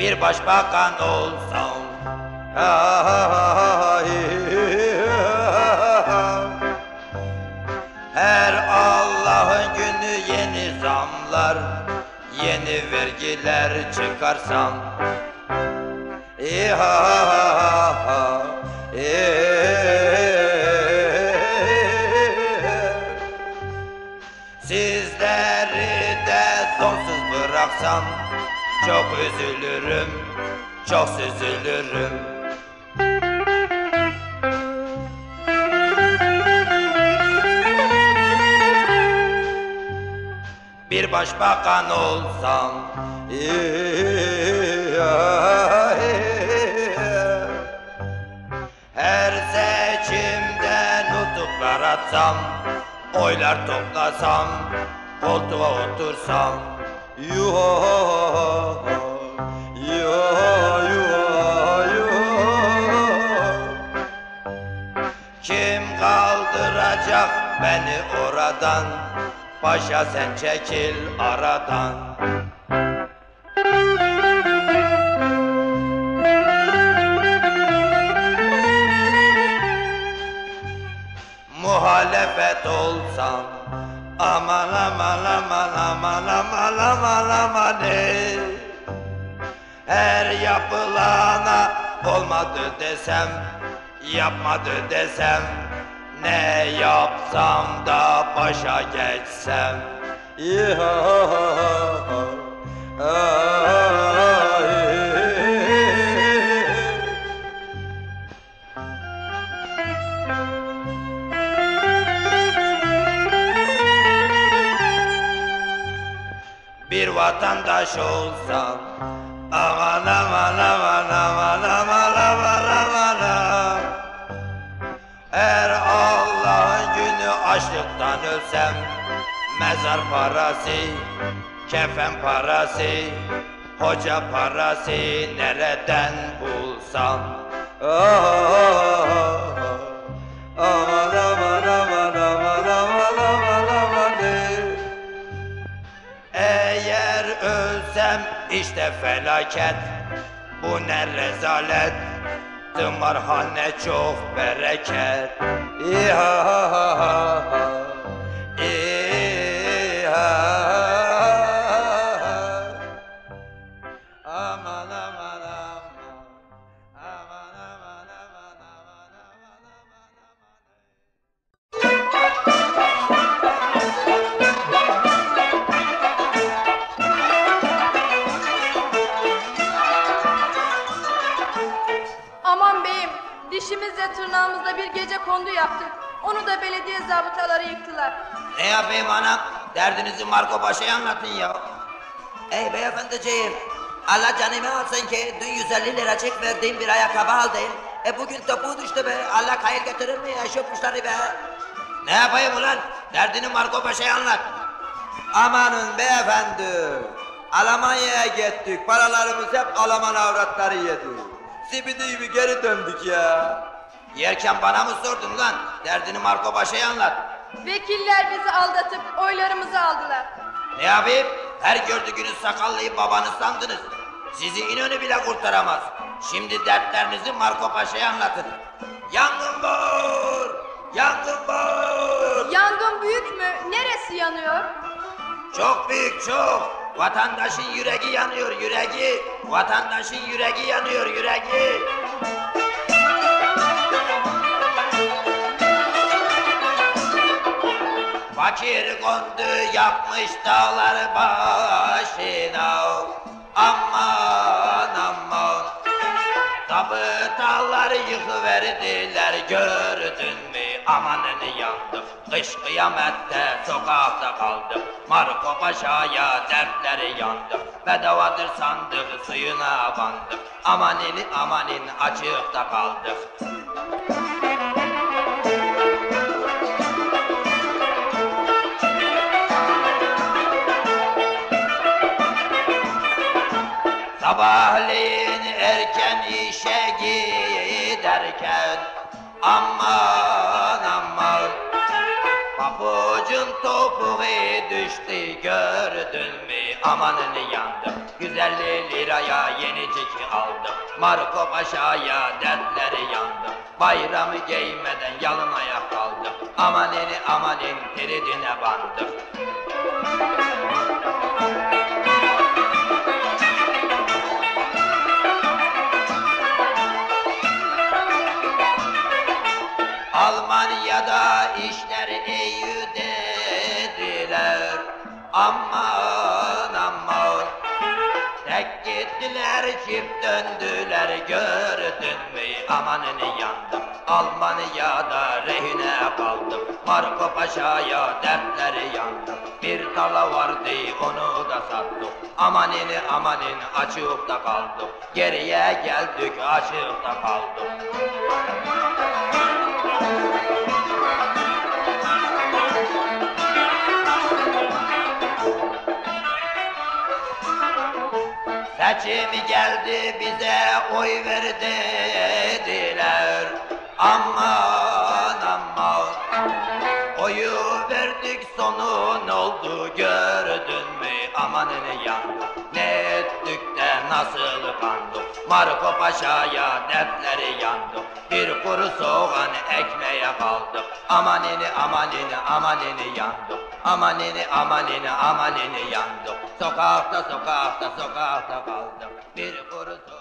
bir başbakan olsam. Her Allah'ın günü yeni zamlar, yeni vergiler çıkarsam. Sizleri de donsuz bıraksam, çok üzülürüm, çok süzülürüm. Bir başbakan olsam, her seçimde nutuklar atsam, oylar toplasam, koltuğa otursam. Kim kaldıracak beni oradan? Paşa sen çekil aradan. Muhalefet olsam, aman aman aman aman aman aman aman her yapılana olmadı desem, yapmadı desem, ne yapsam da başa geçsem. Bir vatandaş olsam, aman aman aman aman aman aman aman, her Allah'ın günü açlıktan ölsem, mezar parası, kefen parası, hoca parası nereden bulsam? Aman aman aman aman aman aman aman. Eğer ölsem işte felaket, bu ne rezalet, tımarhane çok bereket. Aman aman aman, aman aman aman aman aman Aman beyim, dişimizle tırnağımızla bir gece kondu yaptık. Onu da belediye zabıtaları yıktılar. Ne yapayım anam? Derdinizi Marco Paşa'ya anlatın ya. Ey beyefendiciğim, Allah canımı alsın ki dün 150 lira çek verdiğim bir ayakkabı aldın. Bugün topuğu düştü be, Allah hayır getirir mi ya şu kuşları be? Ne yapayım ulan? Derdini Marco Paşa'ya anlat. Amanın beyefendi, Almanya'ya gittik, paralarımız hep Alman avratları yedi. Zibidi gibi geri döndük ya. Yerken bana mı sordun lan? Derdini Marco Paşa'ya anlat. Vekiller bizi aldatıp oylarımızı aldılar. Ne yapayım? Her gördüğünüz sakallıyı babanız sandınız. Sizi İnönü bile kurtaramaz. Şimdi dertlerinizi Marco Paşa'ya anlatın. Yangın var! Yangın var! Yangın büyük mü? Neresi yanıyor? Çok büyük, çok! Vatandaşın yüreği yanıyor, yüreği! Vatandaşın yüreği yanıyor, yüreği! Fakir kondu yapmış dağlar başına. Aman aman, zabıtalar yıkıverdiler, gördün mü? Amanını yandık, kış kıyamette sokakta kaldık. Marco Paşa'ya dertleri yandık, bedavadır sandık, suyuna bandık. Amanini amanin açıkta kaldık. Sabahleyin erken işe giderken, aman aman, pabucun topuğu düştü, gördün mü? amanını yandım. 150 liraya yenicik aldım. Marco Paşa'ya dertleri yandım. Bayramı giymeden yalın ayak kaldım. Amanini amanin tridine bandım. Almanya'da işler iyi dediler. Aman aman. Tek gittiler çift döndüler gördün mü amanını yandım. Almanya'da rehine kaldım. Marco Paşa'ya dertleri yandım. Bir tarla vardı onu da sattım. Amanini amanin açıkta kaldım. Geriye geldik açıkta kaldım. Seçimi geldi bize oy ver dediler. Aman aman. Oyu verdik sonun oldu gördün mü amanını yandım. Ne ettik de nasıl kandık. Marco Paşa'ya dertleri yandım. Bir kuru soğan ekmeğe kaldık. Amanini amanini amanini yandım. Amanini amanini amanini yandım. Sokakta sokakta sokakta kaldım. Bir kuru soğan